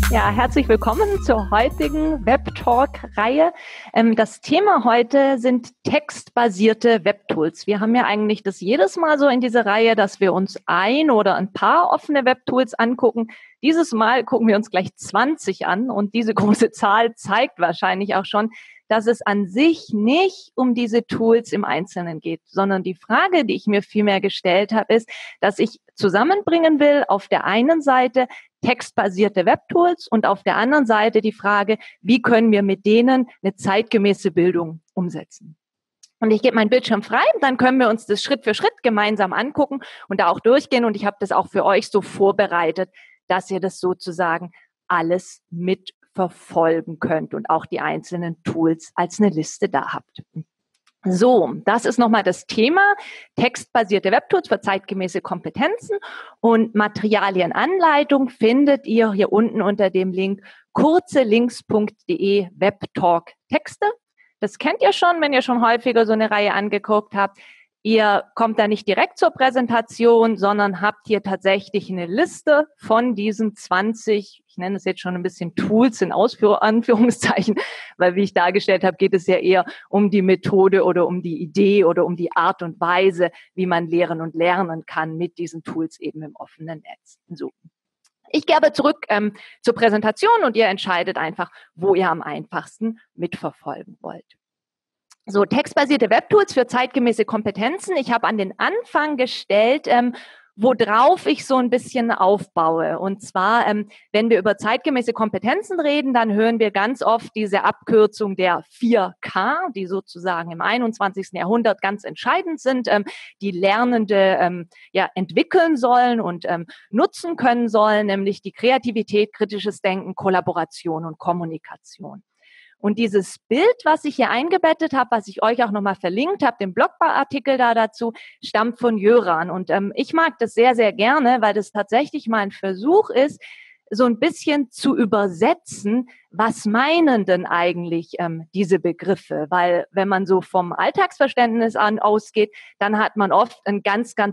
Ja, herzlich willkommen zur heutigen Webtalk-Reihe. Das Thema heute sind textbasierte Webtools. Wir haben ja eigentlich das jedes Mal so in dieser Reihe, dass wir uns ein oder ein paar offene Webtools angucken. Dieses Mal gucken wir uns gleich 20 an und diese große Zahl zeigt wahrscheinlich auch schon, dass es an sich nicht um diese Tools im Einzelnen geht, sondern die Frage, die ich mir vielmehr gestellt habe, ist, dass ich zusammenbringen will, auf der einen Seite textbasierte Webtools und auf der anderen Seite die Frage, wie können wir mit denen eine zeitgemäße Bildung umsetzen. Und ich gebe meinen Bildschirm frei, dann können wir uns das Schritt für Schritt gemeinsam angucken und da auch durchgehen. Und ich habe das auch für euch so vorbereitet, dass ihr das sozusagen alles mitverfolgen könnt und auch die einzelnen Tools als eine Liste da habt. So, das ist nochmal das Thema textbasierte Webtools für zeitgemäße Kompetenzen und Materialienanleitung findet ihr hier unten unter dem Link kurzelinks.de Webtalk Texte. Das kennt ihr schon, wenn ihr schon häufiger so eine Reihe angeguckt habt. Ihr kommt da nicht direkt zur Präsentation, sondern habt hier tatsächlich eine Liste von diesen 20, ich nenne es jetzt schon ein bisschen Tools in Anführungszeichen, weil wie ich dargestellt habe, geht es ja eher um die Methode oder um die Idee oder um die Art und Weise, wie man lehren und lernen kann mit diesen Tools eben im offenen Netz. So. Ich gehe aber zurück zur Präsentation und ihr entscheidet einfach, wo ihr am einfachsten mitverfolgen wollt. So, textbasierte Webtools für zeitgemäße Kompetenzen. Ich habe an den Anfang gestellt, worauf ich so ein bisschen aufbaue. Und zwar, wenn wir über zeitgemäße Kompetenzen reden, dann hören wir ganz oft diese Abkürzung der 4K, die sozusagen im 21. Jahrhundert ganz entscheidend sind, die Lernende entwickeln sollen und nutzen können sollen, nämlich die Kreativität, kritisches Denken, Kollaboration und Kommunikation. Und dieses Bild, was ich hier eingebettet habe, was ich euch auch nochmal verlinkt habe, den Blogartikel da dazu, stammt von Jöran. Und ich mag das sehr, sehr gerne, weil das tatsächlich mal ein Versuch ist, so ein bisschen zu übersetzen, was meinen denn eigentlich diese Begriffe? Weil wenn man so vom Alltagsverständnis ausgeht, dann hat man oft eine ganz, ganz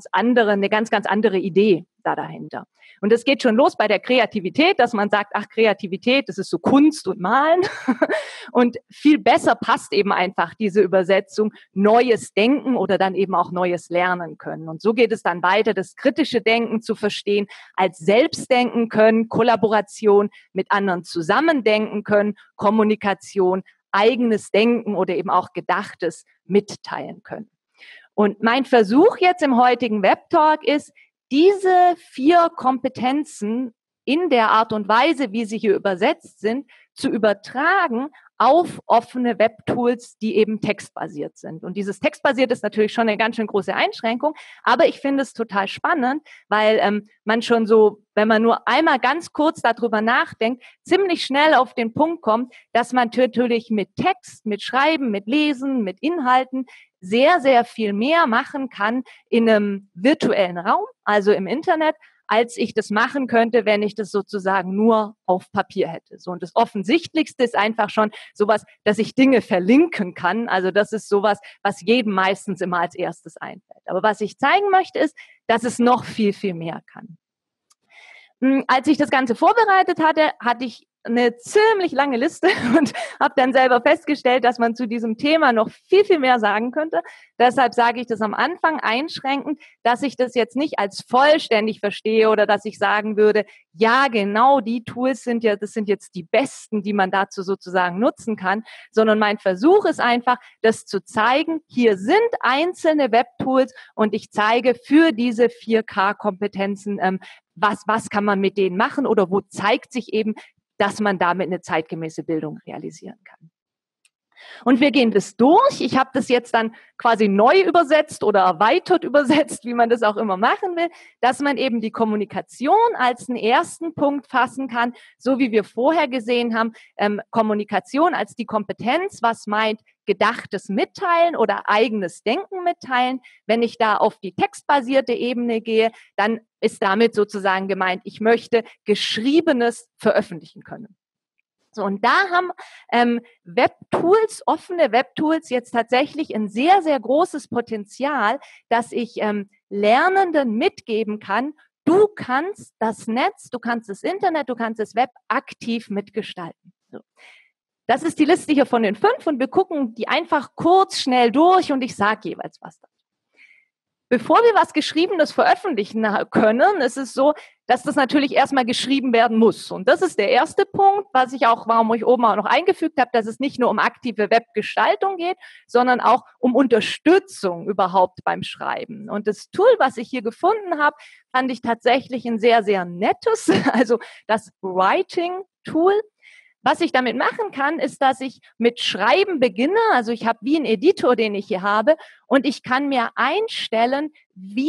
andere Idee da dahinter. Und es geht schon los bei der Kreativität, dass man sagt, ach, Kreativität, das ist so Kunst und Malen. Und viel besser passt eben einfach diese Übersetzung, neues Denken oder dann eben auch neues Lernen können. Und so geht es dann weiter, das kritische Denken zu verstehen, als Selbstdenken können, Kollaboration mit anderen zusammendenken können, Kommunikation, eigenes Denken oder eben auch Gedachtes mitteilen können. Und mein Versuch jetzt im heutigen Webtalk ist, diese 4 Kompetenzen in der Art und Weise, wie sie hier übersetzt sind, zu übertragen auf offene Webtools, die eben textbasiert sind. Und dieses textbasiert ist natürlich schon eine ganz schön große Einschränkung, aber ich finde es total spannend, weil man schon so, wenn man nur einmal ganz kurz darüber nachdenkt, ziemlich schnell auf den Punkt kommt, dass man natürlich mit Text, mit Schreiben, mit Lesen, mit Inhalten sehr, sehr viel mehr machen kann in einem virtuellen Raum, also im Internet, als ich das machen könnte, wenn ich das sozusagen nur auf Papier hätte. So, und das Offensichtlichste ist einfach schon sowas, dass ich Dinge verlinken kann. Also das ist sowas, was jedem meistens immer als erstes einfällt. Aber was ich zeigen möchte, ist, dass es noch viel, viel mehr kann. Als ich das Ganze vorbereitet hatte, hatte ich eine ziemlich lange Liste und habe dann selber festgestellt, dass man zu diesem Thema noch viel, viel mehr sagen könnte. Deshalb sage ich das am Anfang einschränkend, dass ich das jetzt nicht als vollständig verstehe oder dass ich sagen würde, ja, genau, die Tools sind jetzt die besten, die man dazu sozusagen nutzen kann, sondern mein Versuch ist einfach, das zu zeigen, hier sind einzelne Webtools und ich zeige für diese 4K-Kompetenzen, was kann man mit denen machen oder wo zeigt sich eben, dass man damit eine zeitgemäße Bildung realisieren kann. Und wir gehen das durch. Ich habe das jetzt dann quasi neu übersetzt oder erweitert übersetzt, wie man das auch immer machen will, dass man eben die Kommunikation als einen ersten Punkt fassen kann, so wie wir vorher gesehen haben, Kommunikation als die Kompetenz, was meint gedachtes Mitteilen oder eigenes Denken mitteilen. Wenn ich da auf die textbasierte Ebene gehe, dann ist damit sozusagen gemeint, ich möchte Geschriebenes veröffentlichen können. So, und da haben Webtools, offene Webtools jetzt tatsächlich ein sehr, sehr großes Potenzial, dass ich Lernenden mitgeben kann, du kannst das Netz, du kannst das Internet, du kannst das Web aktiv mitgestalten. So. Das ist die Liste hier von den 5 und wir gucken die einfach kurz, schnell durch und ich sage jeweils was dazu. Bevor wir was Geschriebenes veröffentlichen können, ist es so, dass das natürlich erstmal geschrieben werden muss. Und das ist der erste Punkt, warum ich oben auch noch eingefügt habe, dass es nicht nur um aktive Webgestaltung geht, sondern auch um Unterstützung überhaupt beim Schreiben. Und das Tool, was ich hier gefunden habe, fand ich tatsächlich ein sehr, sehr nettes, also das Writing-Tool. Was ich damit machen kann, ist, dass ich mit Schreiben beginne. Also ich habe wie einen Editor, den ich hier habe, und ich kann mir einstellen, wie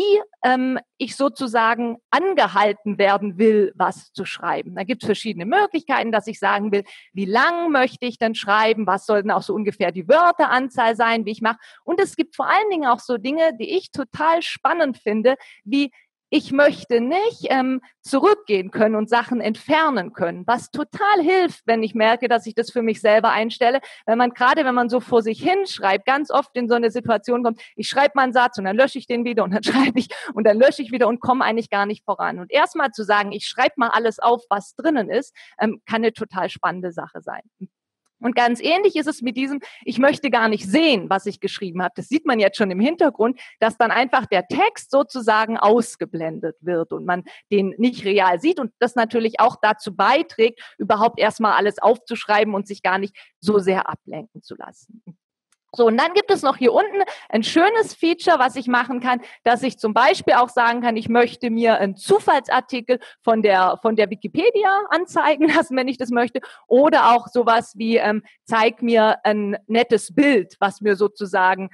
ich sozusagen angehalten werden will, was zu schreiben. Da gibt es verschiedene Möglichkeiten, dass ich sagen will, wie lang möchte ich denn schreiben, was soll denn auch so ungefähr die Wörteranzahl sein, wie ich mache. Und es gibt vor allen Dingen auch so Dinge, die ich total spannend finde, wie ich möchte nicht zurückgehen können und Sachen entfernen können, was total hilft, wenn ich merke, dass ich das für mich selber einstelle. Wenn man so vor sich hinschreibt, ganz oft in so eine Situation kommt, ich schreibe mal einen Satz und dann lösche ich den wieder und dann schreibe ich und dann lösche ich wieder und komme eigentlich gar nicht voran. Und erstmal zu sagen, ich schreibe mal alles auf, was drinnen ist, kann eine total spannende Sache sein. Und ganz ähnlich ist es mit diesem, ich möchte gar nicht sehen, was ich geschrieben habe. Das sieht man jetzt schon im Hintergrund, dass dann einfach der Text sozusagen ausgeblendet wird und man den nicht real sieht und das natürlich auch dazu beiträgt, überhaupt erstmal alles aufzuschreiben und sich gar nicht so sehr ablenken zu lassen. So, und dann gibt es noch hier unten ein schönes Feature, was ich machen kann, dass ich zum Beispiel auch sagen kann, ich möchte mir einen Zufallsartikel von der Wikipedia anzeigen lassen, wenn ich das möchte, oder auch sowas wie, zeig mir ein nettes Bild, was mir sozusagen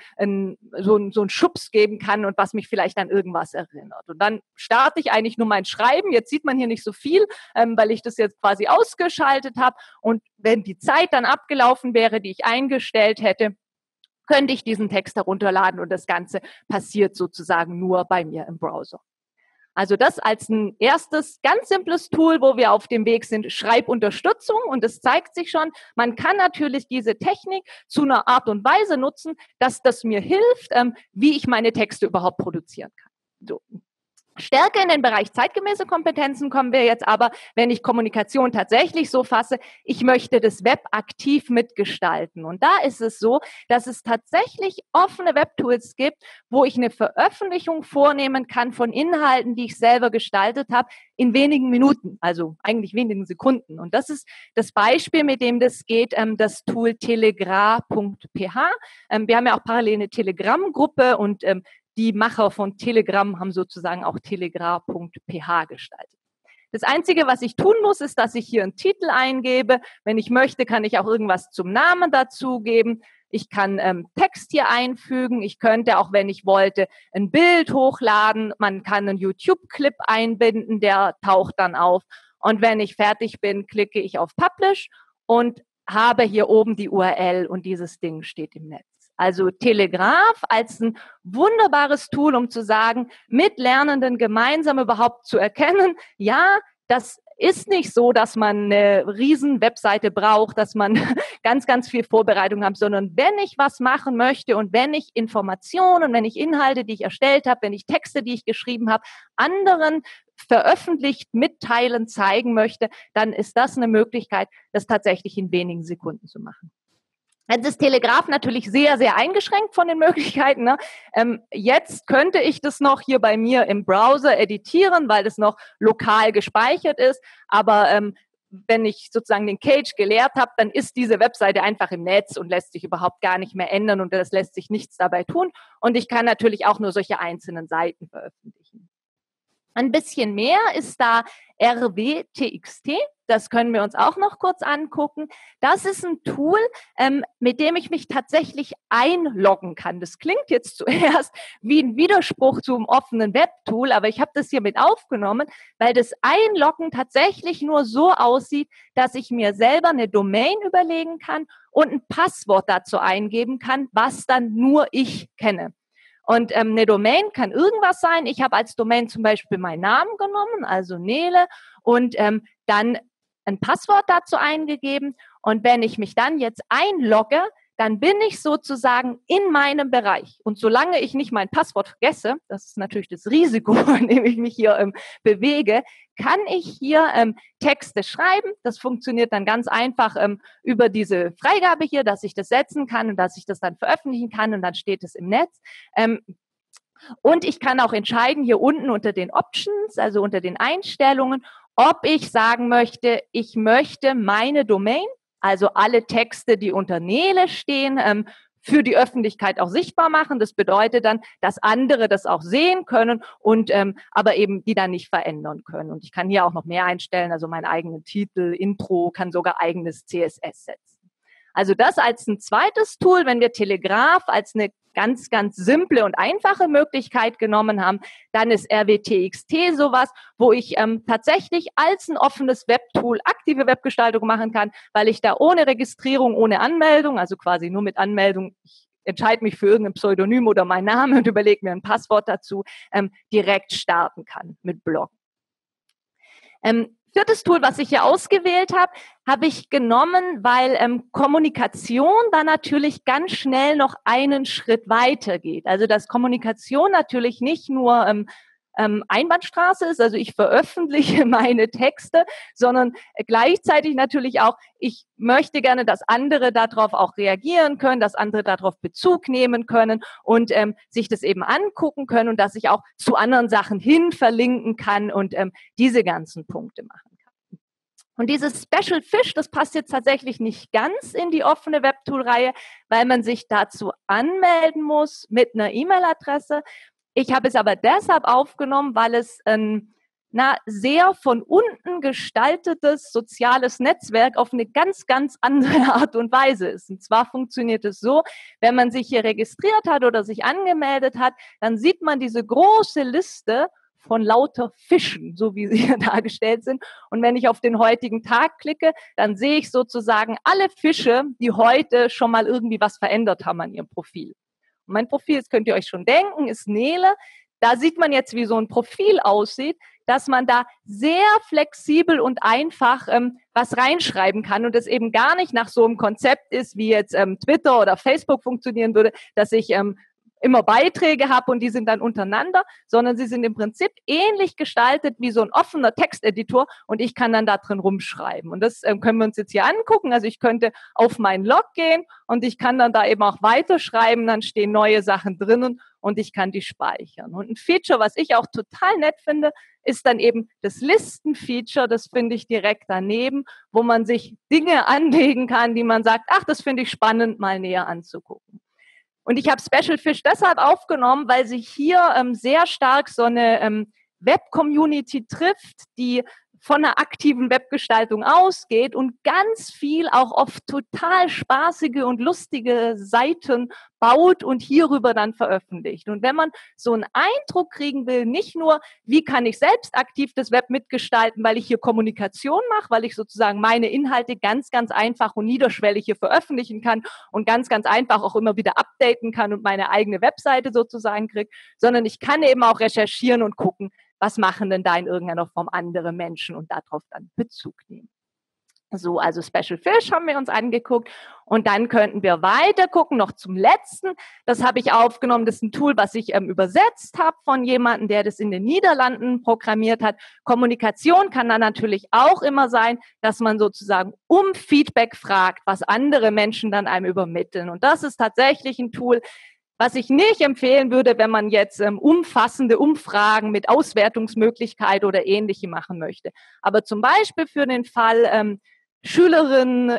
so einen Schubs geben kann und was mich vielleicht an irgendwas erinnert. Und dann starte ich eigentlich nur mein Schreiben. Jetzt sieht man hier nicht so viel, weil ich das jetzt quasi ausgeschaltet habe. Und wenn die Zeit dann abgelaufen wäre, die ich eingestellt hätte, könnte ich diesen Text herunterladen und das Ganze passiert sozusagen nur bei mir im Browser. Also das als ein erstes ganz simples Tool, wo wir auf dem Weg sind, Schreibunterstützung. Und es zeigt sich schon, man kann natürlich diese Technik zu einer Art und Weise nutzen, dass das mir hilft, wie ich meine Texte überhaupt produzieren kann. So. Stärker in den Bereich zeitgemäße Kompetenzen kommen wir jetzt aber, wenn ich Kommunikation tatsächlich so fasse, ich möchte das Web aktiv mitgestalten. Und da ist es so, dass es tatsächlich offene Webtools gibt, wo ich eine Veröffentlichung vornehmen kann von Inhalten, die ich selber gestaltet habe, in wenigen Minuten, also eigentlich wenigen Sekunden. Und das ist das Beispiel, mit dem das geht, das Tool telegra.ph. Wir haben ja auch parallel eine Telegram-Gruppe und die Macher von Telegram haben sozusagen auch telegra.ph gestaltet. Das Einzige, was ich tun muss, ist, dass ich hier einen Titel eingebe. Wenn ich möchte, kann ich auch irgendwas zum Namen dazugeben. Ich kann Text hier einfügen. Ich könnte auch, wenn ich wollte, ein Bild hochladen. Man kann einen YouTube-Clip einbinden, der taucht dann auf. Und wenn ich fertig bin, klicke ich auf Publish und habe hier oben die URL und dieses Ding steht im Netz. Also Telegraph als ein wunderbares Tool, um zu sagen, mit Lernenden gemeinsam überhaupt zu erkennen, ja, das ist nicht so, dass man eine riesen Webseite braucht, dass man ganz, ganz viel Vorbereitung hat, sondern wenn ich was machen möchte und wenn ich Informationen, wenn ich Inhalte, die ich erstellt habe, wenn ich Texte, die ich geschrieben habe, anderen veröffentlicht, mitteilen, zeigen möchte, dann ist das eine Möglichkeit, das tatsächlich in wenigen Sekunden zu machen. Jetzt ist Telegraph natürlich sehr, sehr eingeschränkt von den Möglichkeiten. Ne? Jetzt könnte ich das noch hier bei mir im Browser editieren, weil das noch lokal gespeichert ist. Aber wenn ich sozusagen den Cage geleert habe, dann ist diese Webseite einfach im Netz und lässt sich überhaupt gar nicht mehr ändern und es lässt sich nichts dabei tun. Und ich kann natürlich auch nur solche einzelnen Seiten veröffentlichen. Ein bisschen mehr ist da RWTXT. Das können wir uns auch noch kurz angucken. Das ist ein Tool, mit dem ich mich tatsächlich einloggen kann. Das klingt jetzt zuerst wie ein Widerspruch zum offenen Webtool, aber ich habe das hier mit aufgenommen, weil das Einloggen tatsächlich nur so aussieht, dass ich mir selber eine Domain überlegen kann und ein Passwort dazu eingeben kann, was dann nur ich kenne. Und eine Domain kann irgendwas sein. Ich habe als Domain zum Beispiel meinen Namen genommen, also Nele, und dann ein Passwort dazu eingegeben. Und wenn ich mich dann jetzt einlogge, dann bin ich sozusagen in meinem Bereich. Und solange ich nicht mein Passwort vergesse, das ist natürlich das Risiko, an dem ich mich hier bewege, kann ich hier Texte schreiben. Das funktioniert dann ganz einfach über diese Freigabe hier, dass ich das setzen kann und dass ich das dann veröffentlichen kann und dann steht es im Netz. Und ich kann auch entscheiden hier unten unter den Options, also unter den Einstellungen, ob ich sagen möchte, ich möchte meine Domain, also alle Texte, die unter Nele stehen, für die Öffentlichkeit auch sichtbar machen. Das bedeutet dann, dass andere das auch sehen können und aber eben die dann nicht verändern können. Und ich kann hier auch noch mehr einstellen, also meinen eigenen Titel, Intro, kann sogar eigenes CSS setzen. Also das als ein zweites Tool, wenn wir Telegraph als eine ganz, ganz simple und einfache Möglichkeit genommen haben, dann ist RWTXT sowas, wo ich tatsächlich als ein offenes Webtool aktive Webgestaltung machen kann, weil ich da ohne Registrierung, ohne Anmeldung, also quasi nur mit Anmeldung, ich entscheide mich für irgendein Pseudonym oder meinen Namen und überlege mir ein Passwort dazu, direkt starten kann mit Blog. Viertes Tool, was ich hier ausgewählt habe ich genommen, weil Kommunikation da natürlich ganz schnell noch einen Schritt weiter geht. Also dass Kommunikation natürlich nicht nur Einbahnstraße ist, also ich veröffentliche meine Texte, sondern gleichzeitig natürlich auch, ich möchte gerne, dass andere darauf auch reagieren können, dass andere darauf Bezug nehmen können und sich das eben angucken können und dass ich auch zu anderen Sachen hin verlinken kann und diese ganzen Punkte machen kann. Und dieses Special Fish, das passt jetzt tatsächlich nicht ganz in die offene Webtool-Reihe, weil man sich dazu anmelden muss mit einer E-Mail-Adresse. Ich habe es aber deshalb aufgenommen, weil es ein sehr von unten gestaltetes soziales Netzwerk auf eine ganz, ganz andere Art und Weise ist. Und zwar funktioniert es so, wenn man sich hier registriert hat oder sich angemeldet hat, dann sieht man diese große Liste von lauter Fischen, so wie sie hier dargestellt sind. Und wenn ich auf den heutigen Tag klicke, dann sehe ich sozusagen alle Fische, die heute schon mal irgendwie was verändert haben an ihrem Profil. Und mein Profil, das könnt ihr euch schon denken, ist Nele. Da sieht man jetzt, wie so ein Profil aussieht, dass man da sehr flexibel und einfach was reinschreiben kann und es eben gar nicht nach so einem Konzept ist, wie jetzt Twitter oder Facebook funktionieren würde, dass ich immer Beiträge habe und die sind dann untereinander, sondern sie sind im Prinzip ähnlich gestaltet wie so ein offener Texteditor und ich kann dann da drin rumschreiben. Und das können wir uns jetzt hier angucken. Also ich könnte auf meinen Log gehen und ich kann dann da eben auch weiterschreiben, dann stehen neue Sachen drinnen und ich kann die speichern. Und ein Feature, was ich auch total nett finde, ist dann eben das Listen-Feature, das finde ich direkt daneben, wo man sich Dinge anlegen kann, die man sagt, ach, das finde ich spannend, mal näher anzugucken. Und ich habe Special Fish deshalb aufgenommen, weil sich hier sehr stark so eine Web-Community trifft, die von einer aktiven Webgestaltung ausgeht und ganz viel auch oft total spaßige und lustige Seiten baut und hierüber dann veröffentlicht. Und wenn man so einen Eindruck kriegen will, nicht nur, wie kann ich selbst aktiv das Web mitgestalten, weil ich hier Kommunikation mache, weil ich sozusagen meine Inhalte ganz, ganz einfach und niederschwellig hier veröffentlichen kann und ganz, ganz einfach auch immer wieder updaten kann und meine eigene Webseite sozusagen kriege, sondern ich kann eben auch recherchieren und gucken, was machen denn da in irgendeiner Form andere Menschen und darauf dann Bezug nehmen. So, also Special Fish haben wir uns angeguckt und dann könnten wir weiter gucken, noch zum letzten. Das habe ich aufgenommen, das ist ein Tool, was ich übersetzt habe von jemandem, der das in den Niederlanden programmiert hat. Kommunikation kann dann natürlich auch immer sein, dass man sozusagen um Feedback fragt, was andere Menschen dann einem übermitteln. Und das ist tatsächlich ein Tool, was ich nicht empfehlen würde, wenn man jetzt umfassende Umfragen mit Auswertungsmöglichkeit oder Ähnlichem machen möchte. Aber zum Beispiel für den Fall, Schülerin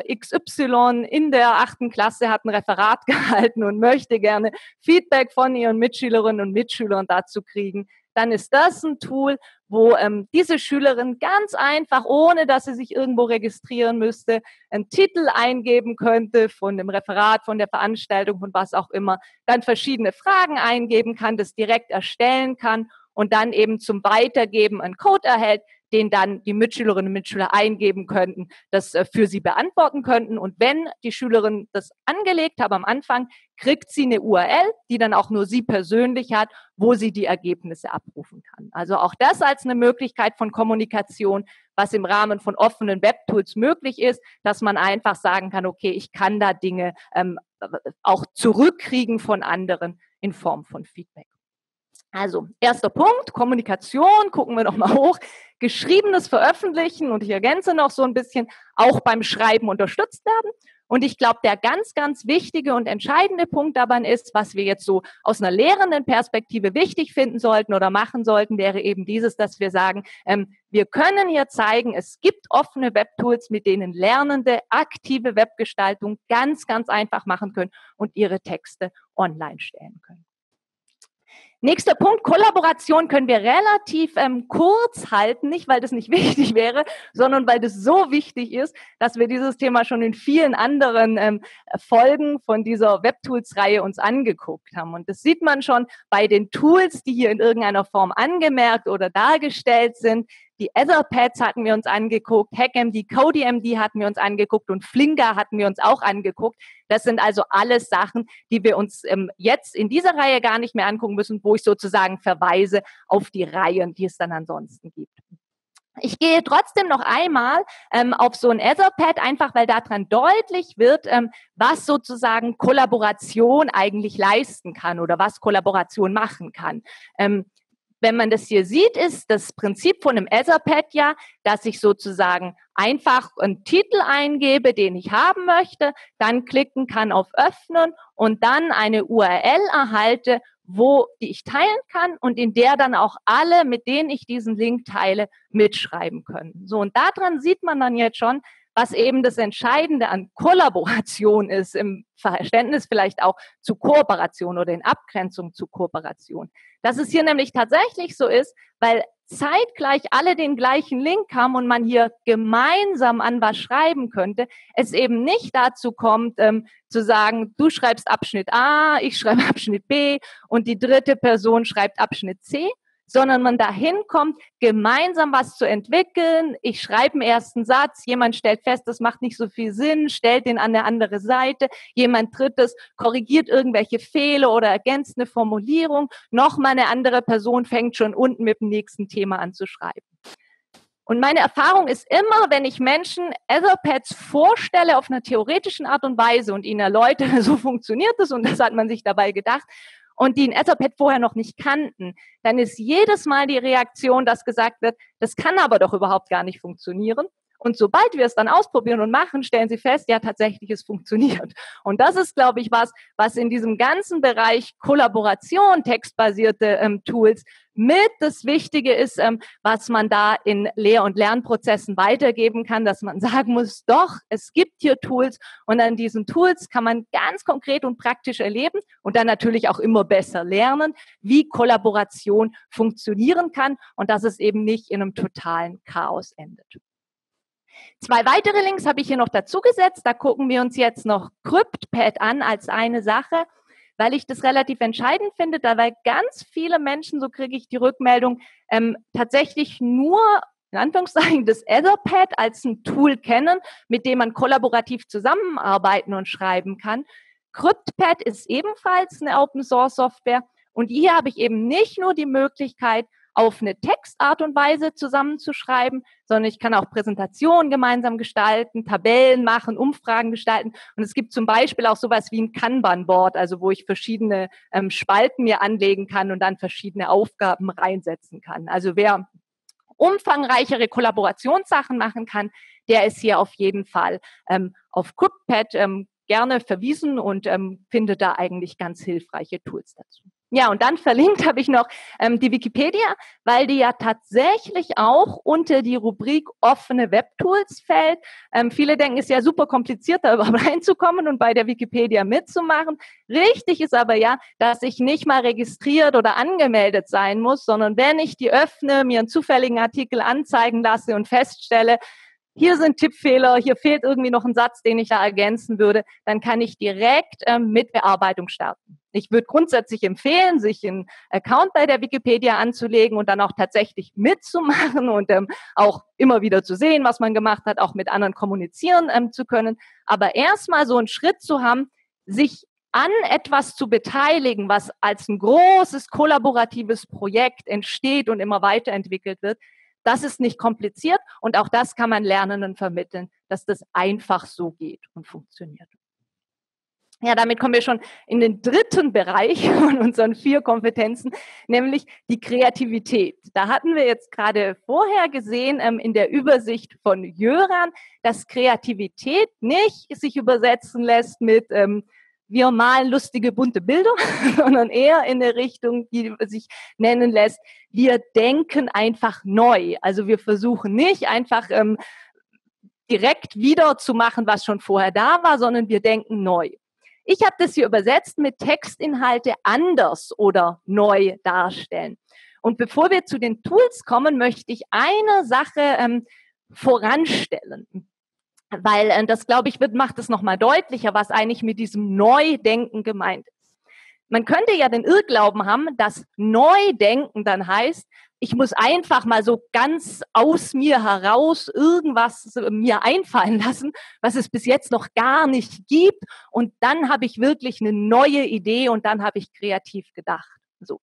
XY in der 8. Klasse hat ein Referat gehalten und möchte gerne Feedback von ihren Mitschülerinnen und Mitschülern dazu kriegen, dann ist das ein Tool, wo diese Schülerin ganz einfach, ohne dass sie sich irgendwo registrieren müsste, einen Titel eingeben könnte von dem Referat, von der Veranstaltung, von was auch immer, dann verschiedene Fragen eingeben kann, das direkt erstellen kann und dann eben zum Weitergeben einen Code erhält, den dann die Mitschülerinnen und Mitschüler eingeben könnten, das für sie beantworten könnten. Und wenn die Schülerin das angelegt hat am Anfang, kriegt sie eine URL, die dann auch nur sie persönlich hat, wo sie die Ergebnisse abrufen kann. Also auch das als eine Möglichkeit von Kommunikation, was im Rahmen von offenen Webtools möglich ist, dass man einfach sagen kann, okay, ich kann da Dinge auch zurückkriegen von anderen in Form von Feedback. Also, erster Punkt, Kommunikation, gucken wir noch mal hoch. Geschriebenes Veröffentlichen, und ich ergänze noch so ein bisschen, auch beim Schreiben unterstützt werden. Und ich glaube, der ganz, ganz wichtige und entscheidende Punkt dabei ist, was wir jetzt so aus einer lehrenden Perspektive wichtig finden sollten oder machen sollten, wäre eben dieses, dass wir sagen, wir können hier zeigen, es gibt offene Webtools, mit denen Lernende aktive Webgestaltung ganz, ganz einfach machen können und ihre Texte online stellen können. Nächster Punkt, Kollaboration können wir relativ kurz halten, nicht weil das nicht wichtig wäre, sondern weil das so wichtig ist, dass wir dieses Thema schon in vielen anderen Folgen von dieser Webtools-Reihe uns angeguckt haben. Und das sieht man schon bei den Tools, die hier in irgendeiner Form angemerkt oder dargestellt sind. Die Etherpads hatten wir uns angeguckt, HackMD, CodeMD hatten wir uns angeguckt und Flinga hatten wir uns auch angeguckt. Das sind also alles Sachen, die wir uns jetzt in dieser Reihe gar nicht mehr angucken müssen, wo ich sozusagen verweise auf die Reihen, die es dann ansonsten gibt. Ich gehe trotzdem noch einmal auf so ein Etherpad, einfach weil daran deutlich wird, was sozusagen Kollaboration eigentlich leisten kann oder was Kollaboration machen kann. Wenn man das hier sieht, ist das Prinzip von einem Etherpad ja, dass ich sozusagen einfach einen Titel eingebe, den ich haben möchte, dann klicken kann auf Öffnen und dann eine URL erhalte, die ich teilen kann und in der dann auch alle, mit denen ich diesen Link teile, mitschreiben können. So, und daran sieht man dann jetzt schon, was eben das Entscheidende an Kollaboration ist, im Verständnis vielleicht auch zu Kooperation oder in Abgrenzung zu Kooperation. Dass es hier nämlich tatsächlich so ist, weil zeitgleich alle den gleichen Link haben und man hier gemeinsam an was schreiben könnte, es eben nicht dazu kommt, zu sagen, du schreibst Abschnitt A, ich schreibe Abschnitt B und die dritte Person schreibt Abschnitt C, sondern man dahin kommt, gemeinsam was zu entwickeln. Ich schreibe einen ersten Satz, jemand stellt fest, das macht nicht so viel Sinn, stellt den an eine andere Seite, jemand drittes korrigiert irgendwelche Fehler oder ergänzt eine Formulierung, nochmal eine andere Person fängt schon unten mit dem nächsten Thema an zu schreiben. Und meine Erfahrung ist immer, wenn ich Menschen Etherpads vorstelle auf einer theoretischen Art und Weise und ihnen erläutere, so funktioniert es und das hat man sich dabei gedacht, und die ein Etherpad vorher noch nicht kannten, dann ist jedes Mal die Reaktion, dass gesagt wird, das kann aber doch überhaupt gar nicht funktionieren. Und sobald wir es dann ausprobieren und machen, stellen sie fest, ja, tatsächlich, es funktioniert. Und das ist, glaube ich, was in diesem ganzen Bereich Kollaboration, textbasierte Tools mit das Wichtige ist, was man da in Lehr- und Lernprozessen weitergeben kann, dass man sagen muss, doch, es gibt hier Tools und an diesen Tools kann man ganz konkret und praktisch erleben und dann natürlich auch immer besser lernen, wie Kollaboration funktionieren kann und dass es eben nicht in einem totalen Chaos endet. 2 weitere Links habe ich hier noch dazu gesetzt. Da gucken wir uns jetzt noch CryptPad an als eine Sache, weil ich das relativ entscheidend finde, da weil ganz viele Menschen, so kriege ich die Rückmeldung, tatsächlich nur in Anführungszeichen das Etherpad als ein Tool kennen, mit dem man kollaborativ zusammenarbeiten und schreiben kann. CryptPad ist ebenfalls eine Open-Source-Software und hier habe ich eben nicht nur die Möglichkeit, auf eine Textart und Weise zusammenzuschreiben, sondern ich kann auch Präsentationen gemeinsam gestalten, Tabellen machen, Umfragen gestalten. Und es gibt zum Beispiel auch sowas wie ein Kanban-Board, also wo ich verschiedene Spalten mir anlegen kann und dann verschiedene Aufgaben reinsetzen kann. Also wer umfangreichere Kollaborationssachen machen kann, der ist hier auf jeden Fall auf CryptPad gerne verwiesen und findet da eigentlich ganz hilfreiche Tools dazu. Ja, und dann verlinkt habe ich noch die Wikipedia, weil die ja tatsächlich auch unter die Rubrik offene Webtools fällt. Viele denken, es ist ja super kompliziert, da überhaupt reinzukommen und bei der Wikipedia mitzumachen. Richtig ist aber ja, dass ich nicht mal registriert oder angemeldet sein muss, sondern wenn ich die öffne, mir einen zufälligen Artikel anzeigen lasse und feststelle, hier sind Tippfehler, hier fehlt irgendwie noch ein Satz, den ich da ergänzen würde, dann kann ich direkt mit Bearbeitung starten. Ich würde grundsätzlich empfehlen, sich einen Account bei der Wikipedia anzulegen und dann auch tatsächlich mitzumachen und auch immer wieder zu sehen, was man gemacht hat, auch mit anderen kommunizieren zu können. Aber erstmal so einen Schritt zu haben, sich an etwas zu beteiligen, was als ein großes kollaboratives Projekt entsteht und immer weiterentwickelt wird, das ist nicht kompliziert und auch das kann man Lernenden vermitteln, dass das einfach so geht und funktioniert. Ja, damit kommen wir schon in den dritten Bereich von unseren 4 Kompetenzen, nämlich die Kreativität. Da hatten wir jetzt gerade vorher gesehen in der Übersicht von Jöran, dass Kreativität nicht sich übersetzen lässt mit wir malen lustige, bunte Bilder, sondern eher in der Richtung, die sich nennen lässt, wir denken einfach neu. Also wir versuchen nicht einfach direkt wieder zu machen, was schon vorher da war, sondern wir denken neu. Ich habe das hier übersetzt mit Textinhalte anders oder neu darstellen. Und bevor wir zu den Tools kommen, möchte ich eine Sache voranstellen. Weil das, glaube ich, macht es nochmal deutlicher, was eigentlich mit diesem Neudenken gemeint ist. Man könnte ja den Irrglauben haben, dass Neudenken dann heißt, ich muss einfach mal so ganz aus mir heraus irgendwas mir einfallen lassen, was es bis jetzt noch gar nicht gibt. Und dann habe ich wirklich eine neue Idee und dann habe ich kreativ gedacht. So.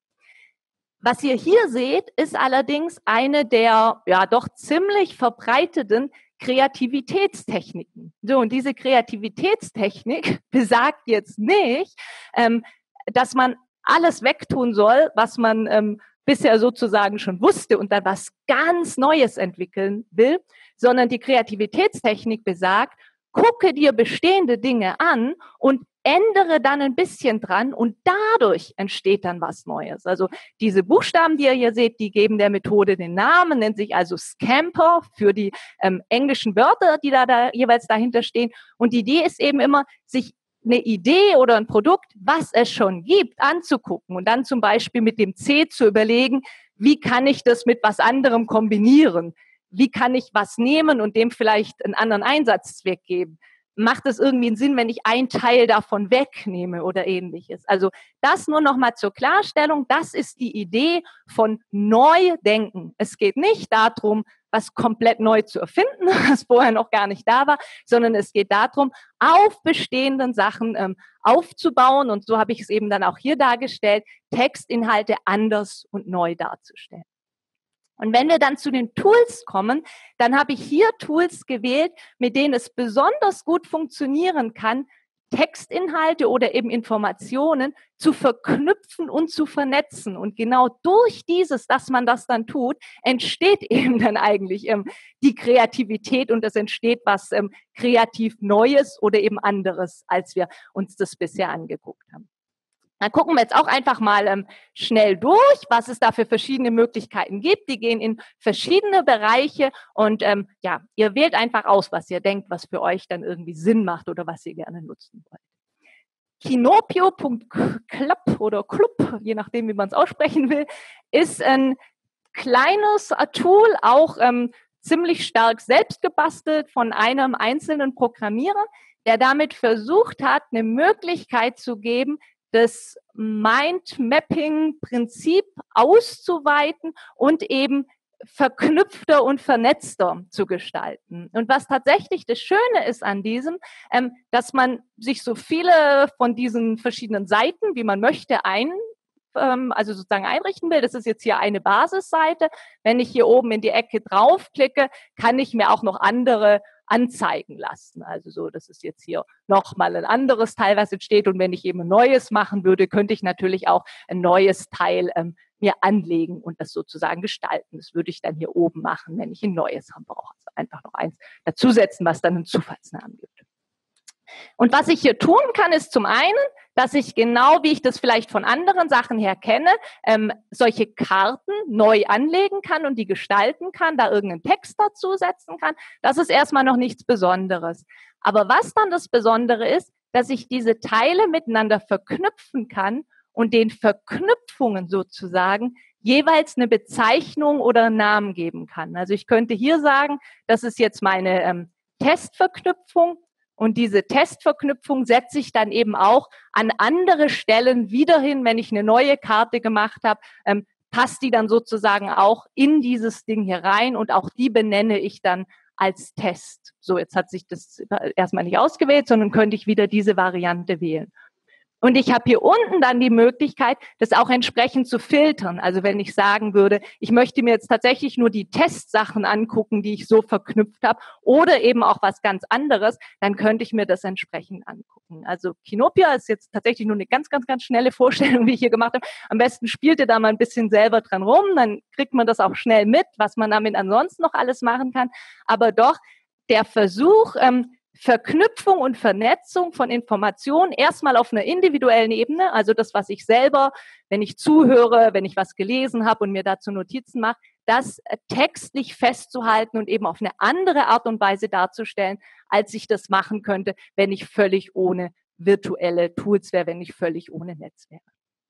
Was ihr hier seht, ist allerdings eine der ja doch ziemlich verbreiteten Kreativitätstechniken. So, und diese Kreativitätstechnik besagt jetzt nicht, dass man alles wegtun soll, was man bisher sozusagen schon wusste und dann was ganz Neues entwickeln will, sondern die Kreativitätstechnik besagt, gucke dir bestehende Dinge an und ändere dann ein bisschen dran und dadurch entsteht dann was Neues. Also diese Buchstaben, die ihr hier seht, die geben der Methode den Namen, nennt sich also Scamper für die englischen Wörter, die da jeweils dahinter stehen. Und die Idee ist eben immer, sich eine Idee oder ein Produkt, was es schon gibt, anzugucken und dann zum Beispiel mit dem C zu überlegen, wie kann ich das mit was anderem kombinieren? Wie kann ich was nehmen und dem vielleicht einen anderen Einsatzzweck geben? Macht es irgendwie einen Sinn, wenn ich einen Teil davon wegnehme oder ähnliches? Also das nur noch mal zur Klarstellung, das ist die Idee von Neudenken. Es geht nicht darum, was komplett neu zu erfinden, was vorher noch gar nicht da war, sondern es geht darum, auf bestehenden Sachen aufzubauen. Und so habe ich es eben dann auch hier dargestellt, Textinhalte anders und neu darzustellen. Und wenn wir dann zu den Tools kommen, dann habe ich hier Tools gewählt, mit denen es besonders gut funktionieren kann, Textinhalte oder eben Informationen zu verknüpfen und zu vernetzen. Und genau durch dieses, dass man das dann tut, entsteht eben dann eigentlich die Kreativität und es entsteht was kreativ Neues oder eben anderes, als wir uns das bisher angeguckt haben. Dann gucken wir jetzt auch einfach mal schnell durch, was es da für verschiedene Möglichkeiten gibt. Die gehen in verschiedene Bereiche und ja, ihr wählt einfach aus, was ihr denkt, was für euch dann irgendwie Sinn macht oder was ihr gerne nutzen wollt. Kinopio.club oder Club, je nachdem, wie man es aussprechen will, ist ein kleines Tool, auch ziemlich stark selbst gebastelt von einem einzelnen Programmierer, der damit versucht hat, eine Möglichkeit zu geben, das Mindmapping-Prinzip auszuweiten und eben verknüpfter und vernetzter zu gestalten. Und was tatsächlich das Schöne ist an diesem, dass man sich so viele von diesen verschiedenen Seiten, wie man möchte, also sozusagen einrichten will. Das ist jetzt hier eine Basisseite. Wenn ich hier oben in die Ecke draufklicke, kann ich mir auch noch andere anzeigen lassen. Also so, das ist jetzt hier nochmal ein anderes Teil, was entsteht. Und wenn ich eben ein neues machen würde, könnte ich natürlich auch ein neues Teil mir anlegen und das sozusagen gestalten. Das würde ich dann hier oben machen, wenn ich ein neues haben brauche. Also einfach noch eins dazusetzen, was dann einen Zufallsnamen gibt. Und was ich hier tun kann, ist zum einen, dass ich genau, wie ich das vielleicht von anderen Sachen her kenne, solche Karten neu anlegen kann und die gestalten kann, da irgendeinen Text dazusetzen kann. Das ist erstmal noch nichts Besonderes. Aber was dann das Besondere ist, dass ich diese Teile miteinander verknüpfen kann und den Verknüpfungen sozusagen jeweils eine Bezeichnung oder einen Namen geben kann. Also ich könnte hier sagen, das ist jetzt meine Testverknüpfung. Und diese Testverknüpfung setze ich dann eben auch an andere Stellen wieder hin, wenn ich eine neue Karte gemacht habe, passt die dann sozusagen auch in dieses Ding hier rein und auch die benenne ich dann als Test. So, jetzt hat sich das erstmal nicht ausgewählt, sondern könnte ich wieder diese Variante wählen. Und ich habe hier unten dann die Möglichkeit, das auch entsprechend zu filtern. Also wenn ich sagen würde, ich möchte mir jetzt tatsächlich nur die Testsachen angucken, die ich so verknüpft habe, oder eben auch was ganz anderes, dann könnte ich mir das entsprechend angucken. Also Kinopia ist jetzt tatsächlich nur eine ganz, ganz, ganz schnelle Vorstellung, wie ich hier gemacht habe. Am besten spielt ihr da mal ein bisschen selber dran rum, dann kriegt man das auch schnell mit, was man damit ansonsten noch alles machen kann. Aber doch der Versuch, Verknüpfung und Vernetzung von Informationen erstmal auf einer individuellen Ebene, also das, was ich selber, wenn ich zuhöre, wenn ich was gelesen habe und mir dazu Notizen mache, das textlich festzuhalten und eben auf eine andere Art und Weise darzustellen, als ich das machen könnte, wenn ich völlig ohne virtuelle Tools wäre, wenn ich völlig ohne Netz wäre.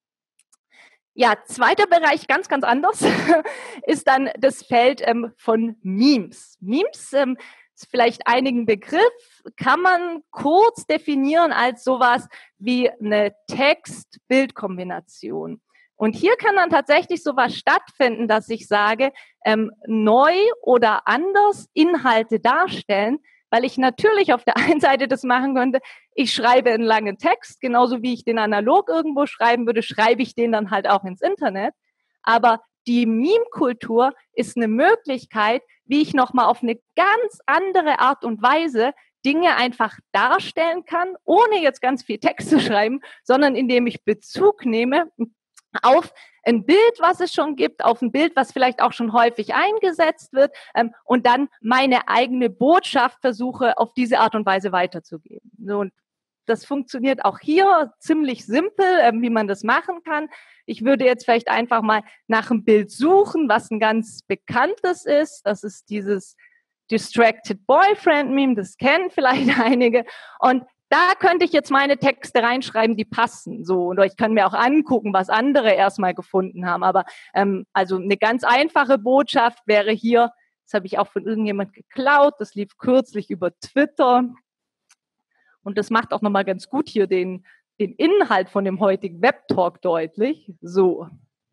Ja, zweiter Bereich, ganz, ganz anders, ist dann das Feld von Memes. Memes ist vielleicht einigen Begriff, kann man kurz definieren als sowas wie eine Text-Bild-Kombination. Und hier kann dann tatsächlich sowas stattfinden, dass ich sage, neu oder anders Inhalte darstellen, weil ich natürlich auf der einen Seite das machen könnte, ich schreibe einen langen Text, genauso wie ich den analog irgendwo schreiben würde, schreibe ich den dann halt auch ins Internet. Aber die Meme-Kultur ist eine Möglichkeit, wie ich nochmal auf eine ganz andere Art und Weise Dinge einfach darstellen kann, ohne jetzt ganz viel Text zu schreiben, sondern indem ich Bezug nehme auf ein Bild, was es schon gibt, auf ein Bild, was vielleicht auch schon häufig eingesetzt wird, und dann meine eigene Botschaft versuche, auf diese Art und Weise weiterzugeben. So, und das funktioniert auch hier ziemlich simpel, wie man das machen kann. Ich würde jetzt vielleicht einfach mal nach einem Bild suchen, was ein ganz bekanntes ist. Das ist dieses Distracted Boyfriend Meme, das kennen vielleicht einige. Und da könnte ich jetzt meine Texte reinschreiben, die passen so. Oder ich kann mir auch angucken, was andere erstmal gefunden haben. Aber also eine ganz einfache Botschaft wäre hier, das habe ich auch von irgendjemand geklaut, das lief kürzlich über Twitter. Und das macht auch nochmal ganz gut hier den Inhalt von dem heutigen Webtalk deutlich. So.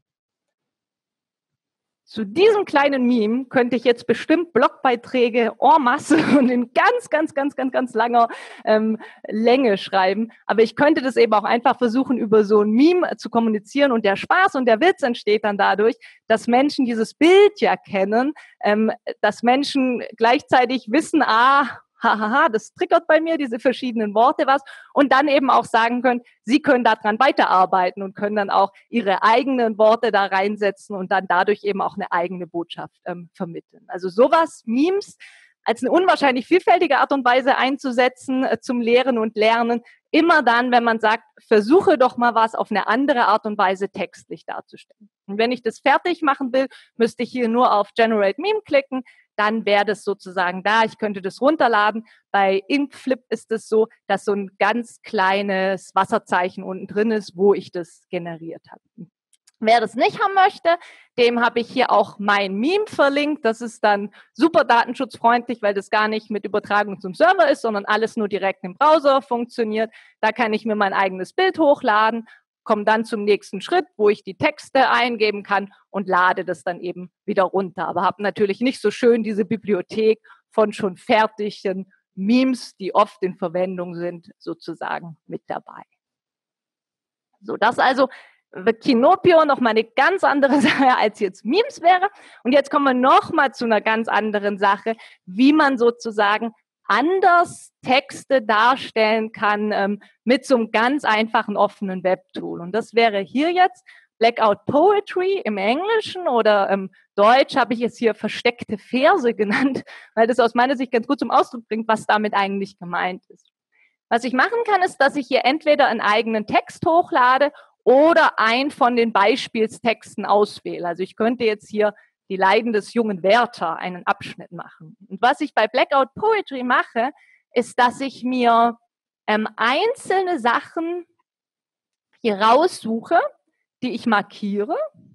Zu diesem kleinen Meme könnte ich jetzt bestimmt Blogbeiträge en masse und in ganz langer Länge schreiben. Aber ich könnte das eben auch einfach versuchen, über so ein Meme zu kommunizieren. Und der Spaß und der Witz entsteht dann dadurch, dass Menschen dieses Bild ja kennen, dass Menschen gleichzeitig wissen, das triggert bei mir diese verschiedenen Worte was und dann eben auch sagen können, sie können daran weiterarbeiten und können dann auch ihre eigenen Worte da reinsetzen und dann dadurch eben auch eine eigene Botschaft vermitteln. Also sowas, Memes, als eine unwahrscheinlich vielfältige Art und Weise einzusetzen zum Lehren und Lernen, immer dann, wenn man sagt, versuche doch mal was auf eine andere Art und Weise textlich darzustellen. Und wenn ich das fertig machen will, müsste ich hier nur auf Generate Meme klicken, dann wäre das sozusagen da. Ich könnte das runterladen. Bei Inkflip ist es so, dass so ein ganz kleines Wasserzeichen unten drin ist, wo ich das generiert habe. Wer das nicht haben möchte, dem habe ich hier auch mein Meme verlinkt. Das ist dann super datenschutzfreundlich, weil das gar nicht mit Übertragung zum Server ist, sondern alles nur direkt im Browser funktioniert. Da kann ich mir mein eigenes Bild hochladen, komme dann zum nächsten Schritt, wo ich die Texte eingeben kann und lade das dann eben wieder runter. Aber habe natürlich nicht so schön diese Bibliothek von schon fertigen Memes, die oft in Verwendung sind, sozusagen mit dabei. So, das also Kinopio noch mal eine ganz andere Sache als jetzt Memes wäre. Und jetzt kommen wir noch mal zu einer ganz anderen Sache, wie man sozusagen anders Texte darstellen kann mit so einem ganz einfachen offenen Webtool. Und das wäre hier jetzt Blackout Poetry im Englischen oder Deutsch habe ich es hier versteckte Verse genannt, weil das aus meiner Sicht ganz gut zum Ausdruck bringt, was damit eigentlich gemeint ist. Was ich machen kann, ist, dass ich hier entweder einen eigenen Text hochlade oder einen von den Beispielstexten auswähle. Also ich könnte jetzt hier die Leiden des jungen Werther einen Abschnitt machen. Und was ich bei Blackout Poetry mache, ist, dass ich mir einzelne Sachen hier raussuche, die ich markiere.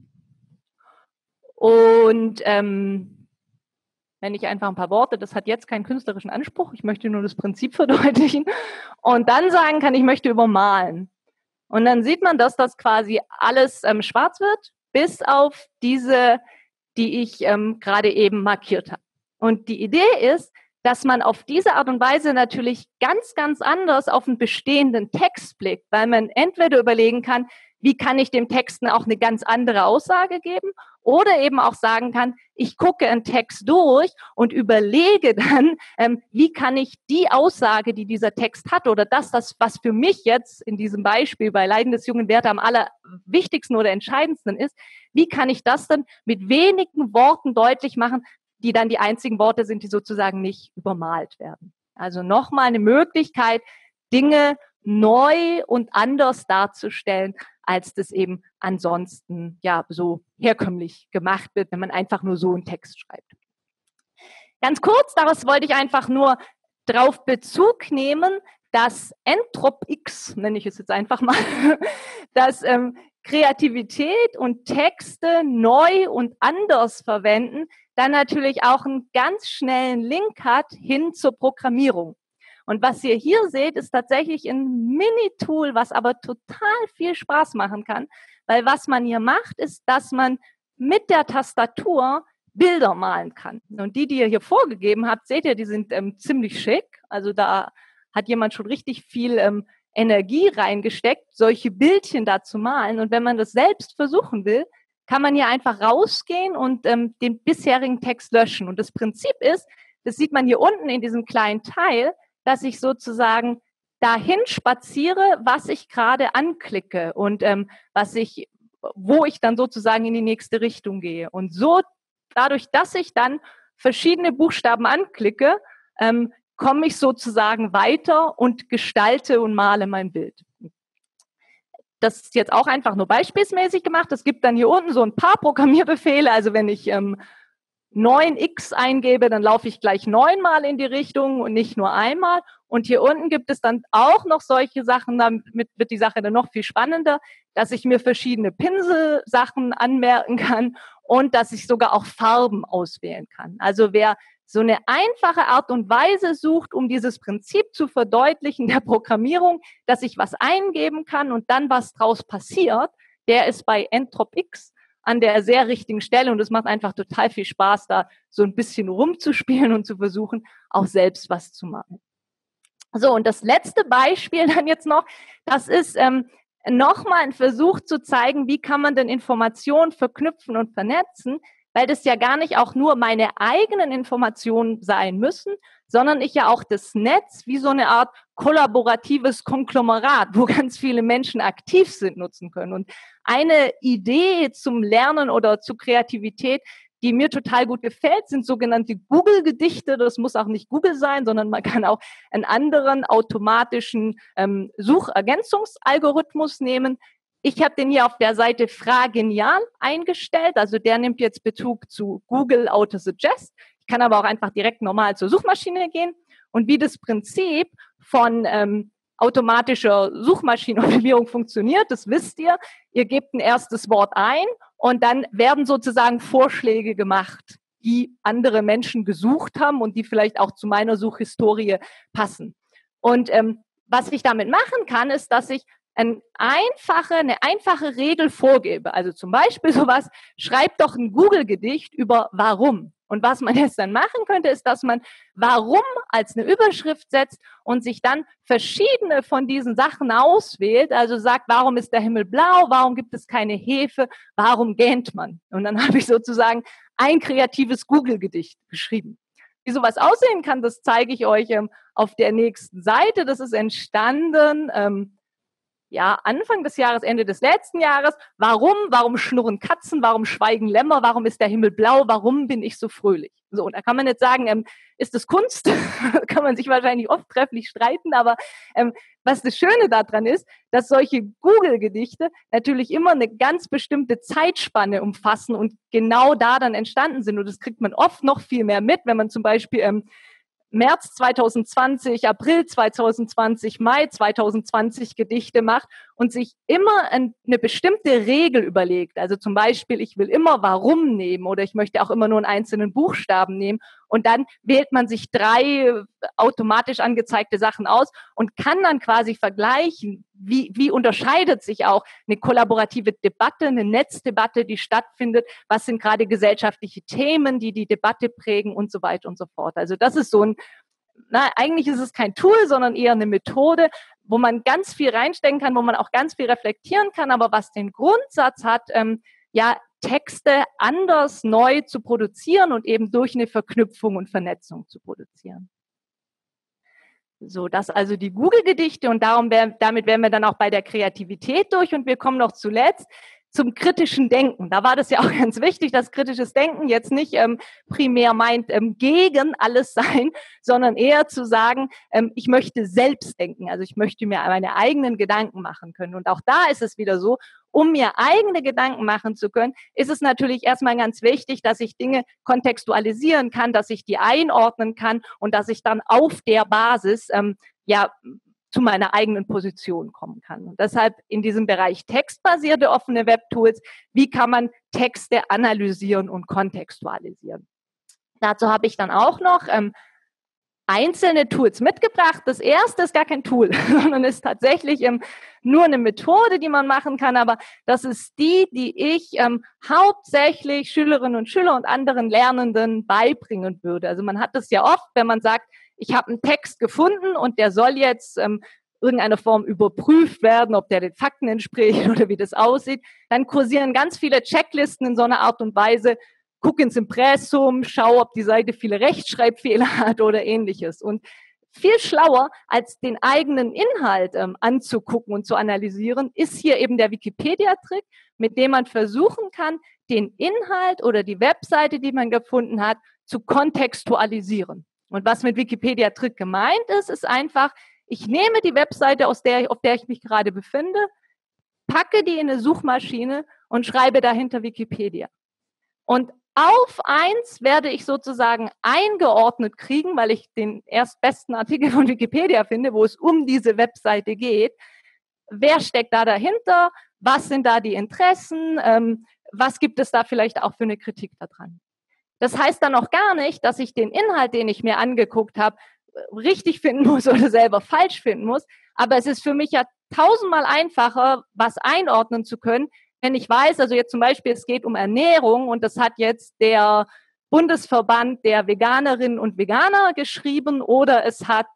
Und wenn ich einfach ein paar Worte, das hat jetzt keinen künstlerischen Anspruch, ich möchte nur das Prinzip verdeutlichen, und dann sagen kann, ich möchte übermalen. Und dann sieht man, dass das quasi alles schwarz wird, bis auf diese, die ich gerade eben markiert habe. Und die Idee ist, dass man auf diese Art und Weise natürlich ganz, ganz anders auf einen bestehenden Text blickt, weil man entweder überlegen kann, wie kann ich dem Texten auch eine ganz andere Aussage geben, oder eben auch sagen kann, ich gucke einen Text durch und überlege dann, wie kann ich die Aussage, die dieser Text hat, oder das, was für mich jetzt in diesem Beispiel bei Leiden des jungen Werther am allerwichtigsten oder entscheidendsten ist, wie kann ich das dann mit wenigen Worten deutlich machen, die dann die einzigen Worte sind, die sozusagen nicht übermalt werden. Also nochmal eine Möglichkeit, Dinge neu und anders darzustellen, als das eben ansonsten ja so herkömmlich gemacht wird, wenn man einfach nur so einen Text schreibt. Ganz kurz, daraus wollte ich einfach nur drauf Bezug nehmen, dass Entropix, nenne ich es jetzt einfach mal, dass Kreativität und Texte neu und anders verwenden, dann natürlich auch einen ganz schnellen Link hat hin zur Programmierung. Und was ihr hier seht, ist tatsächlich ein Mini-Tool, was aber total viel Spaß machen kann, weil was man hier macht, ist, dass man mit der Tastatur Bilder malen kann. Und die ihr hier vorgegeben habt, seht ihr, die sind ziemlich schick. Also da hat jemand schon richtig viel Energie reingesteckt, solche Bildchen da zu malen. Und wenn man das selbst versuchen will, kann man hier einfach rausgehen und den bisherigen Text löschen. Und das Prinzip ist, das sieht man hier unten in diesem kleinen Teil, dass ich sozusagen dahin spaziere, was ich gerade anklicke und wo ich dann sozusagen in die nächste Richtung gehe. Und so, dadurch, dass ich dann verschiedene Buchstaben anklicke, komme ich sozusagen weiter und gestalte und male mein Bild. Das ist jetzt auch einfach nur beispielsmäßig gemacht. Es gibt dann hier unten so ein paar Programmierbefehle. Also wenn ich 9x eingebe, dann laufe ich gleich 9-mal in die Richtung und nicht nur einmal. Und hier unten gibt es dann auch noch solche Sachen, damit wird die Sache dann noch viel spannender, dass ich mir verschiedene Pinselsachen anmerken kann und dass ich sogar auch Farben auswählen kann. Also wer so eine einfache Art und Weise sucht, um dieses Prinzip zu verdeutlichen der Programmierung, dass ich was eingeben kann und dann was draus passiert, der ist bei Entropix an der sehr richtigen Stelle und es macht einfach total viel Spaß, da so ein bisschen rumzuspielen und zu versuchen, auch selbst was zu machen. So, und das letzte Beispiel dann jetzt noch, das ist nochmal ein Versuch zu zeigen, wie kann man denn Informationen verknüpfen und vernetzen, weil das ja gar nicht auch nur meine eigenen Informationen sein müssen, sondern ich ja auch das Netz wie so eine Art kollaboratives Konglomerat, wo ganz viele Menschen aktiv sind, nutzen können. Und eine Idee zum Lernen oder zu Kreativität, die mir total gut gefällt, sind sogenannte Google-Gedichte. Das muss auch nicht Google sein, sondern man kann auch einen anderen automatischen Suchergänzungsalgorithmus nehmen. Ich habe den hier auf der Seite Fragenial eingestellt. Also der nimmt jetzt Bezug zu Google Autosuggest. Ich kann aber auch einfach direkt normal zur Suchmaschine gehen. Und wie das Prinzip von automatischer Suchmaschinenoptimierung funktioniert, das wisst ihr. Ihr gebt ein erstes Wort ein und dann werden sozusagen Vorschläge gemacht, die andere Menschen gesucht haben und die vielleicht auch zu meiner Suchhistorie passen. Und was ich damit machen kann, ist, dass ich eine einfache Regel vorgebe. Also zum Beispiel sowas, schreibt doch ein Google-Gedicht über Warum. Und was man jetzt dann machen könnte, ist, dass man Warum als eine Überschrift setzt und sich dann verschiedene von diesen Sachen auswählt. Also sagt, warum ist der Himmel blau? Warum gibt es keine Hefe? Warum gähnt man? Und dann habe ich sozusagen ein kreatives Google-Gedicht geschrieben. Wie sowas aussehen kann, das zeige ich euch auf der nächsten Seite. Das ist entstanden Anfang des Jahres, Ende des letzten Jahres. Warum? Warum schnurren Katzen? Warum schweigen Lämmer? Warum ist der Himmel blau? Warum bin ich so fröhlich? So, und da kann man jetzt sagen, ist das Kunst? Kann man sich wahrscheinlich oft trefflich streiten, aber was das Schöne daran ist, dass solche Google-Gedichte natürlich immer eine ganz bestimmte Zeitspanne umfassen und genau da dann entstanden sind. Und das kriegt man oft noch viel mehr mit, wenn man zum Beispiel März 2020, April 2020, Mai 2020 Gedichte macht und sich immer eine bestimmte Regel überlegt. Also zum Beispiel, ich will immer Warum nehmen oder ich möchte auch immer nur einen einzelnen Buchstaben nehmen. Und dann wählt man sich 3 automatisch angezeigte Sachen aus und kann dann quasi vergleichen, wie unterscheidet sich auch eine kollaborative Debatte, eine Netzdebatte, die stattfindet, was sind gerade gesellschaftliche Themen, die die Debatte prägen und so weiter und so fort. Also das ist so ein eigentlich ist es kein Tool, sondern eher eine Methode, wo man ganz viel reinstecken kann, wo man auch ganz viel reflektieren kann, aber was den Grundsatz hat, Texte anders neu zu produzieren und eben durch eine Verknüpfung und Vernetzung zu produzieren. So, das also die Google-Gedichte und damit wären wir dann auch bei der Kreativität durch und wir kommen noch zuletzt zum kritischen Denken. Da war das ja auch ganz wichtig, dass kritisches Denken jetzt nicht primär meint, gegen alles sein, sondern eher zu sagen, ich möchte selbst denken. Also ich möchte mir meine eigenen Gedanken machen können. Und auch da ist es wieder so, um mir eigene Gedanken machen zu können, ist es natürlich erstmal ganz wichtig, dass ich Dinge kontextualisieren kann, dass ich die einordnen kann und dass ich dann auf der Basis zu meiner eigenen Position kommen kann. Und deshalb in diesem Bereich textbasierte offene Webtools, wie kann man Texte analysieren und kontextualisieren? Dazu habe ich dann auch noch einzelne Tools mitgebracht. Das erste ist gar kein Tool, sondern ist tatsächlich nur eine Methode, die man machen kann. Aber das ist die ich hauptsächlich Schülerinnen und Schüler und anderen Lernenden beibringen würde. Also man hat das ja oft, wenn man sagt, ich habe einen Text gefunden und der soll jetzt irgendeiner Form überprüft werden, ob der den Fakten entspricht oder wie das aussieht. Dann kursieren ganz viele Checklisten in so einer Art und Weise. Guck ins Impressum, schau, ob die Seite viele Rechtschreibfehler hat oder ähnliches. Und viel schlauer, als den eigenen Inhalt anzugucken und zu analysieren, ist hier eben der Wikipedia-Trick, mit dem man versuchen kann, den Inhalt oder die Webseite, die man gefunden hat, zu kontextualisieren. Und was mit Wikipedia-Trick gemeint ist, ist einfach, ich nehme die Webseite, auf der ich mich gerade befinde, packe die in eine Suchmaschine und schreibe dahinter Wikipedia. Und auf 1 werde ich sozusagen eingeordnet kriegen, weil ich den erstbesten Artikel von Wikipedia finde, wo es um diese Webseite geht. Wer steckt da dahinter? Was sind da die Interessen? Was gibt es da vielleicht auch für eine Kritik daran? Das heißt dann auch gar nicht, dass ich den Inhalt, den ich mir angeguckt habe, richtig finden muss oder selber falsch finden muss. Aber es ist für mich ja 1000-mal einfacher, was einordnen zu können, wenn ich weiß, also jetzt zum Beispiel, es geht um Ernährung und das hat jetzt der Bundesverband der Veganerinnen und Veganer geschrieben oder es hat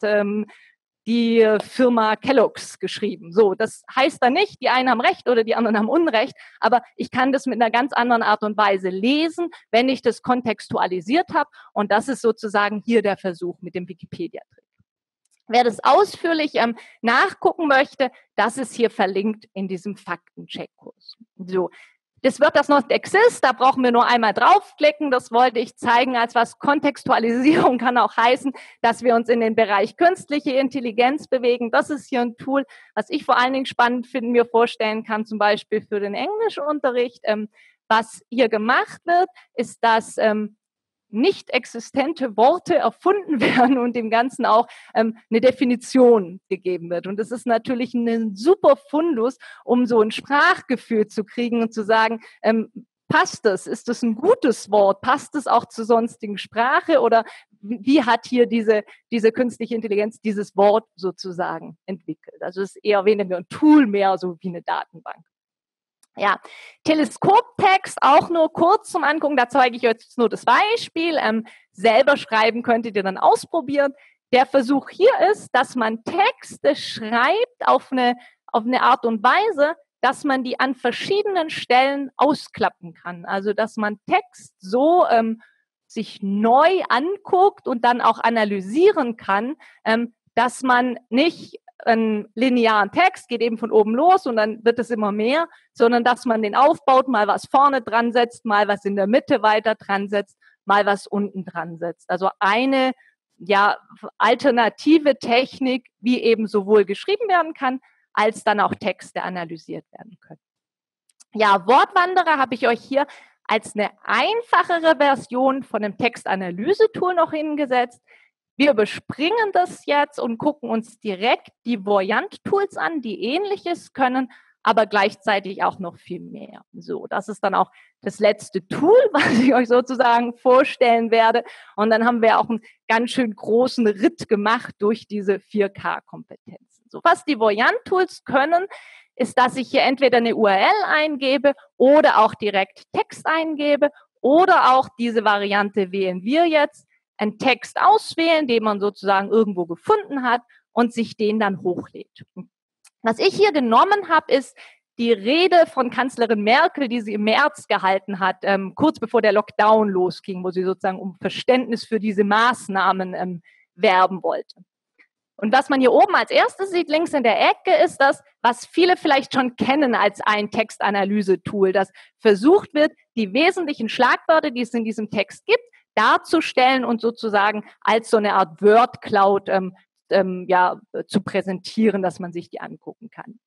die Firma Kellogg's geschrieben. So, das heißt dann nicht, die einen haben Recht oder die anderen haben Unrecht, aber ich kann das mit einer ganz anderen Art und Weise lesen, wenn ich das kontextualisiert habe. Und das ist sozusagen hier der Versuch mit dem Wikipedia-Trick. Wer das ausführlich nachgucken möchte, das ist hier verlinkt in diesem Faktencheck-Kurs. So, das wird das Not Exist, da brauchen wir nur einmal draufklicken. Das wollte ich zeigen, als was Kontextualisierung kann auch heißen, dass wir uns in den Bereich künstliche Intelligenz bewegen. Das ist hier ein Tool, was ich vor allen Dingen spannend finde, mir vorstellen kann, zum Beispiel für den Englischunterricht. Was hier gemacht wird, ist, dass nicht existente Worte erfunden werden und dem Ganzen auch eine Definition gegeben wird. Und das ist natürlich ein super Fundus, um so ein Sprachgefühl zu kriegen und zu sagen, passt das? Ist das ein gutes Wort? Passt es auch zur sonstigen Sprache? Oder wie hat hier diese künstliche Intelligenz dieses Wort sozusagen entwickelt? Also es ist eher weniger ein Tool, mehr so wie eine Datenbank. Ja, Teleskoptext auch nur kurz zum Angucken, da zeige ich euch jetzt nur das Beispiel. Selber schreiben könntet ihr dann ausprobieren. Der Versuch hier ist, dass man Texte schreibt auf eine Art und Weise, dass man die an verschiedenen Stellen ausklappen kann. Also dass man Text so sich neu anguckt und dann auch analysieren kann, dass man nicht einen linearen Text, geht eben von oben los und dann wird es immer mehr, sondern dass man den aufbaut, mal was vorne dran setzt, mal was in der Mitte weiter dran setzt, mal was unten dran setzt. Also eine alternative Technik, wie eben sowohl geschrieben werden kann, als dann auch Texte analysiert werden können. Ja, Wortwanderer habe ich euch hier als eine einfachere Version von einem Textanalyse-Tool noch hingesetzt. Wir überspringen das jetzt und gucken uns direkt die Voyant-Tools an, die Ähnliches können, aber gleichzeitig auch noch viel mehr. So, das ist dann auch das letzte Tool, was ich euch sozusagen vorstellen werde. Und dann haben wir auch einen ganz schön großen Ritt gemacht durch diese 4K-Kompetenzen. So, was die Voyant-Tools können, ist, dass ich hier entweder eine URL eingebe oder auch direkt Text eingebe oder auch diese Variante wählen wir jetzt, einen Text auswählen, den man sozusagen irgendwo gefunden hat und sich den dann hochlädt. Was ich hier genommen habe, ist die Rede von Kanzlerin Merkel, die sie im März gehalten hat, kurz bevor der Lockdown losging, wo sie sozusagen um Verständnis für diese Maßnahmen werben wollte. Und was man hier oben als erstes sieht, links in der Ecke, ist das, was viele vielleicht schon kennen als ein Textanalyse-Tool, das versucht wird, die wesentlichen Schlagwörter, die es in diesem Text gibt, darzustellen und sozusagen als so eine Art Word-Cloud zu präsentieren, dass man sich die angucken kann.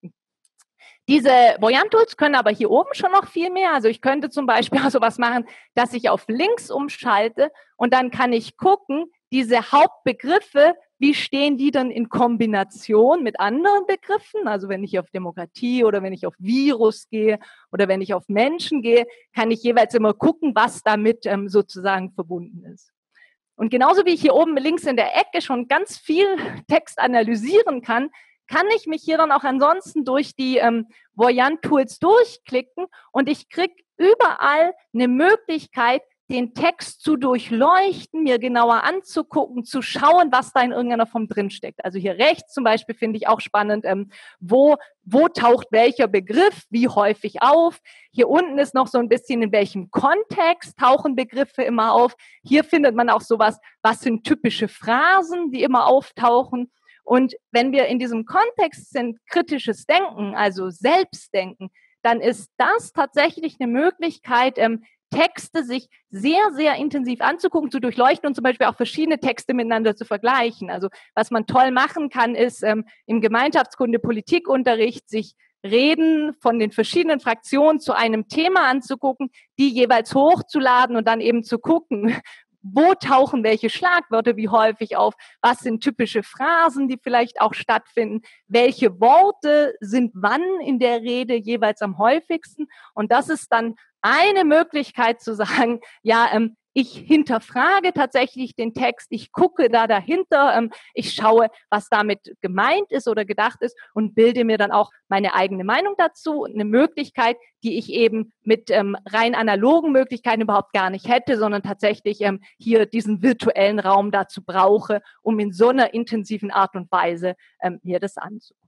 Diese Voyant-Tools können aber hier oben schon noch viel mehr. Also ich könnte zum Beispiel auch sowas machen, dass ich auf links umschalte und dann kann ich gucken, diese Hauptbegriffe, wie stehen die dann in Kombination mit anderen Begriffen? Also wenn ich auf Demokratie oder wenn ich auf Virus gehe oder wenn ich auf Menschen gehe, kann ich jeweils immer gucken, was damit sozusagen verbunden ist. Und genauso wie ich hier oben links in der Ecke schon ganz viel Text analysieren kann ich mich hier dann auch ansonsten durch die Voyant-Tools durchklicken und ich kriege überall eine Möglichkeit, den Text zu durchleuchten, mir genauer anzugucken, zu schauen, was da in irgendeiner Form drinsteckt. Also hier rechts zum Beispiel finde ich auch spannend, wo taucht welcher Begriff wie häufig auf. Hier unten ist noch so ein bisschen, in welchem Kontext tauchen Begriffe immer auf. Hier findet man auch sowas, was sind typische Phrasen, die immer auftauchen. Und wenn wir in diesem Kontext sind, kritisches Denken, also Selbstdenken, dann ist das tatsächlich eine Möglichkeit, Texte sich sehr, sehr intensiv anzugucken, zu durchleuchten und zum Beispiel auch verschiedene Texte miteinander zu vergleichen. Also was man toll machen kann, ist im Gemeinschaftskunde-Politikunterricht sich Reden von den verschiedenen Fraktionen zu einem Thema anzugucken, die jeweils hochzuladen und dann eben zu gucken, wo tauchen welche Schlagwörter wie häufig auf? Was sind typische Phrasen, die vielleicht auch stattfinden? Welche Worte sind wann in der Rede jeweils am häufigsten? Und das ist dann eine Möglichkeit zu sagen, ich hinterfrage tatsächlich den Text, ich gucke da dahinter, ich schaue, was damit gemeint ist oder gedacht ist und bilde mir dann auch meine eigene Meinung dazu. Eine Möglichkeit, die ich eben mit rein analogen Möglichkeiten überhaupt gar nicht hätte, sondern tatsächlich hier diesen virtuellen Raum dazu brauche, um in so einer intensiven Art und Weise mir das anzugucken.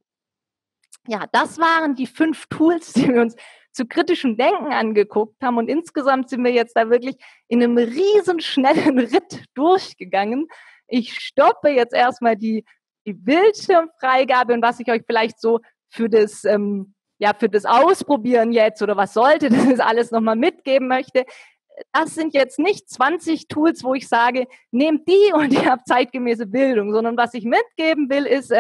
Ja, das waren die 5 Tools, die wir uns zu kritischem Denken angeguckt haben. Und insgesamt sind wir jetzt da wirklich in einem riesen schnellen Ritt durchgegangen. Ich stoppe jetzt erstmal die Bildschirmfreigabe und was ich euch vielleicht so für das Ausprobieren jetzt oder was sollte das alles nochmal mitgeben möchte. Das sind jetzt nicht 20 Tools, wo ich sage, nehmt die und ihr habt zeitgemäße Bildung, sondern was ich mitgeben will, ist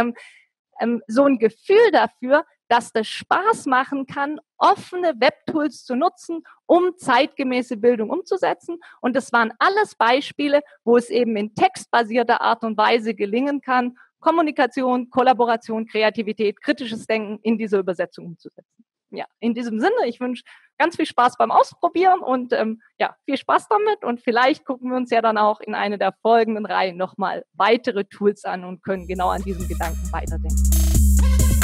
so ein Gefühl dafür, dass das Spaß machen kann, offene Webtools zu nutzen, um zeitgemäße Bildung umzusetzen. Und das waren alles Beispiele, wo es eben in textbasierter Art und Weise gelingen kann, Kommunikation, Kollaboration, Kreativität, kritisches Denken in dieser Übersetzung umzusetzen. Ja, in diesem Sinne, ich wünsche ganz viel Spaß beim Ausprobieren und viel Spaß damit. Und vielleicht gucken wir uns ja dann auch in einer der folgenden Reihen nochmal weitere Tools an und können genau an diesem Gedanken weiterdenken.